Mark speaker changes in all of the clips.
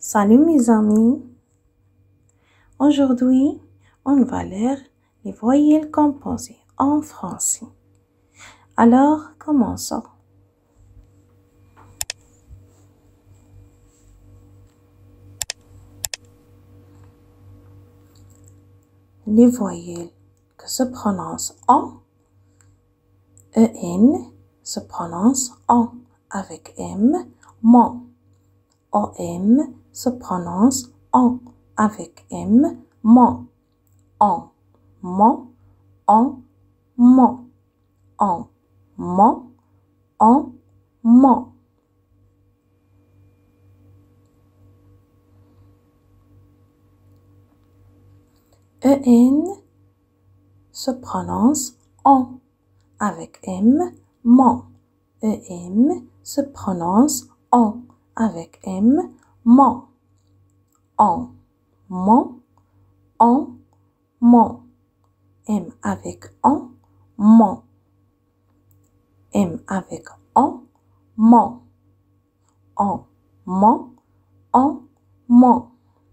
Speaker 1: Salut mes amis, aujourd'hui on va lire les voyelles composées en français. Alors commençons. Les voyelles que se prononcent en, EN se prononce en avec M, mon. OM se prononce en avec M, mon. En, mon, en, mon. En, mon, en, mon. EN se prononce en avec M, mon. EM se prononce en avec M, mon. En, mon, en, mon. M avec en, mon. M avec en, mon. En, mon, en, mon.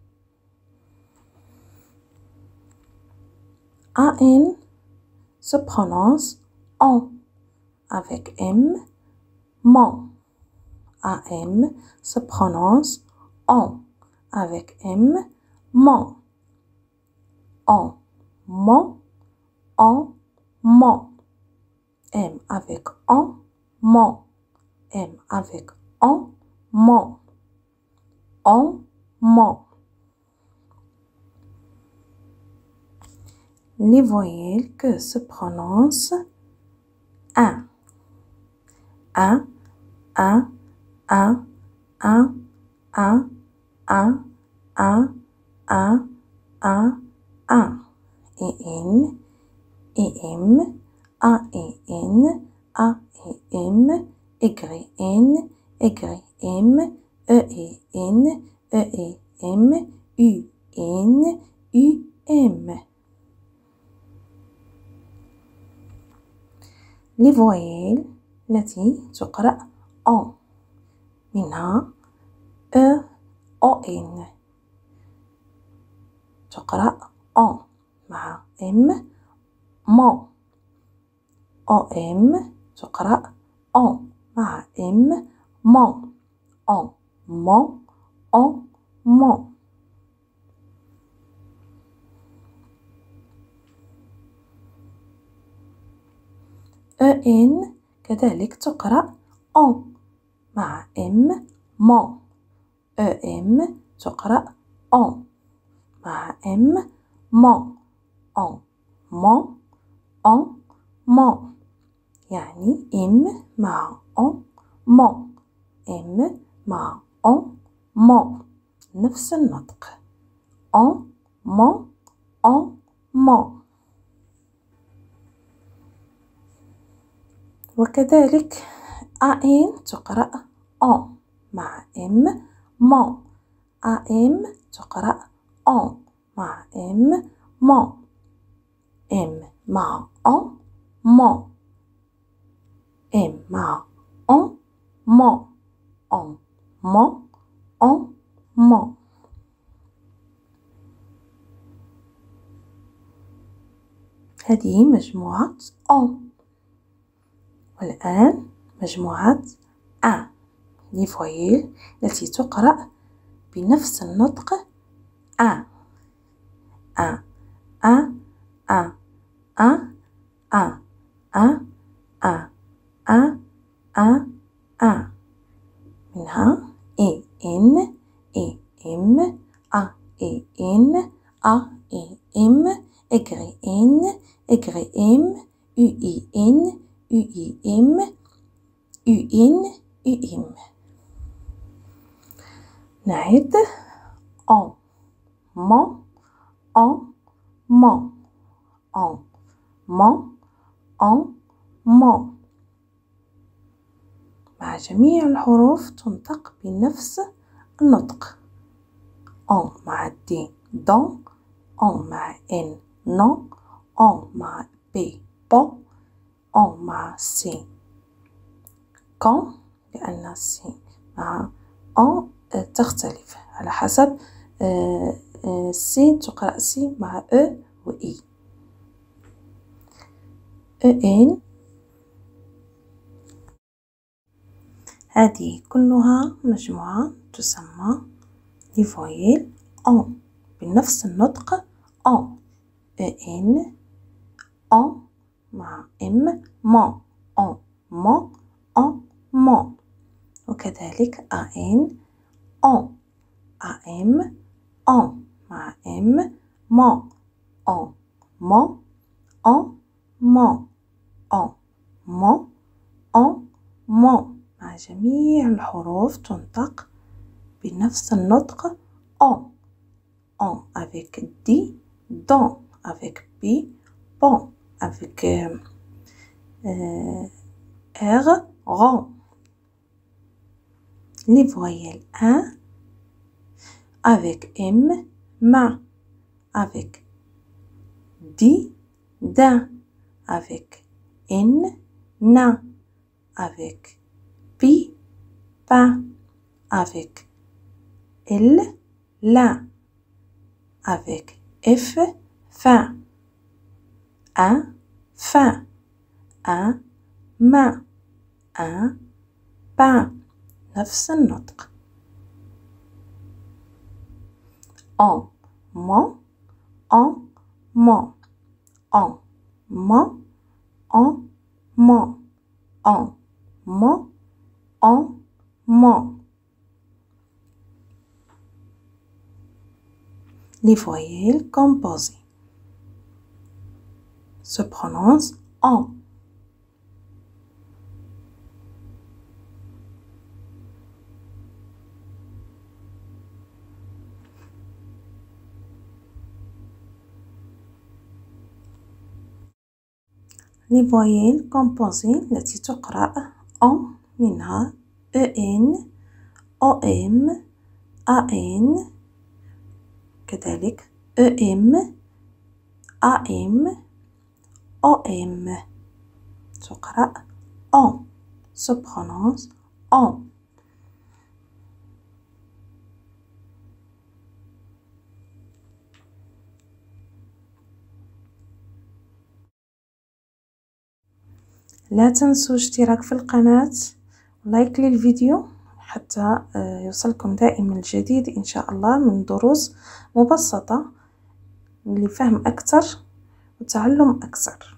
Speaker 1: AN se prononce en avec M, mon. AM se prononce en avec M, mon. En, mon, en, mon. M avec en, mon. M avec en, mon. En, mon. Les voyelles que se prononcent un, un, un, un, un, un, un, un, un, un, un. Et N, et M, A et N, A et M, Y N, Y M, E et N, E et M, U N, U M. Les voyelles التي تقرأ en منها E O N تقرأ en مع M mon. O M تقرأ en مع M mon. En, mon, en, mon. EN كذلك تقرأ en مع M mon. EM تقرأ en مع M mon. En, mon, en, mon. يعني M مع en mon. M مع en mon نفس النطق. En, mon, en, mon. وكذلك AN تقرأ en مع M mon. AM تقرأ en مع M mon. M مع en mon. M مع en mon. En, mon, en, mon. هذه مجموعة en. والآن مجموعة A. les voyelles التي تقرأ بنفس النطق A. A, A, A, A, A, A, A, A, A, A. منها E, N, E, M, A, E, N, A, E, M, Y, N, Y, M, U, I, N, U, I, M, U, N, U, M. نعد en, mon, en, mon. En, mon, en, mon. مع جميع الحروف تنطق بنفس النطق. en مع D don. en مع N non. en مع B bon. en مع C quand لأن C مع en تختلف على حسب سين تقرأ سي مع أ و إي. إن هذه كلها مجموعة تسمى لي فويل أون بنفس النطق أون. إن أون مع إم ما أون ما أون ما، وكذلك أن أون أم أون مع إم ما أون ما أون ما أون ما أون ما. مع جميع الحروف تنطق بنفس النطق أون. أون avec D, don avec B, bon avec R, rond. Les voyelles un avec M, ma, avec D, din, avec N, na, avec P, pain, avec L, la, avec F, fin, un, fin, un, main, un, pain. نفس النطق. أن ما أن ما أن ما أن ما أن ما أن ما. Les voyelles composées se prononcent en. Les voyelles composées التي تقرأ أن منها EN, OM, AN، كذلك EM, AM, OM. تقرأ أن، se prononce أن. لا تنسوا اشتراك في القناة ولايك للفيديو حتى يوصلكم دائما الجديد إن شاء الله من دروس مبسطة لفهم أكثر وتعلم أكثر.